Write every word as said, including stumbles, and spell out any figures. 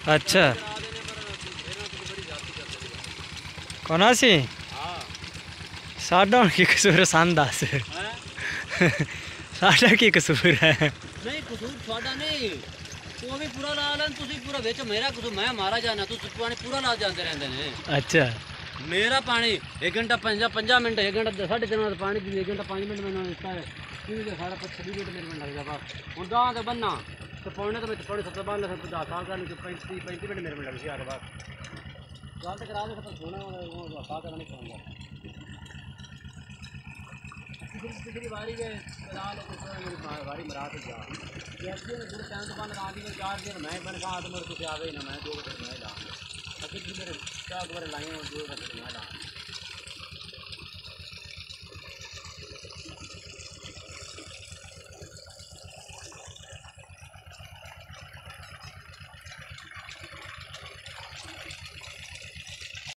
अच्छा कौन सी साडा की कसूर सन दस साडा की कसूर है नहीं कसूर साडा नहीं तू भी पूरा ला लें तुसी पूरा बेच मेरा कसूर मैं मारा जाना तू पानी पूरा ला जाते रहते हैं। अच्छा मेरा पानी एक घंटा पंजा पंजा मिनट एक घंटा साढ़े तीन मिनट पानी भी एक घंटा पाँच मिनट मैंने दिता है क्योंकि सारा छब्बीस मिनट मेरे में लग जाएगा हूँ दाँ तो बनना तो पौने तो मैं पौने सत्तर बांध लगा पचास साल का नहीं पैंतीस पैंतीस मिनट मेरे में लग गया बाद गल तो करा दे सोना वो साल का नहीं पाऊँगा पिछली बारी गए मेरी बारी मरा के जा जैसे पूरे टाइम तो बन लगा दी चार दिन मैं बन कहा तो मेरे कुछ आवे ही ना मैं दो घंटे मैं ला अभी मेरे चार बार लाए दो घंटे मैं ला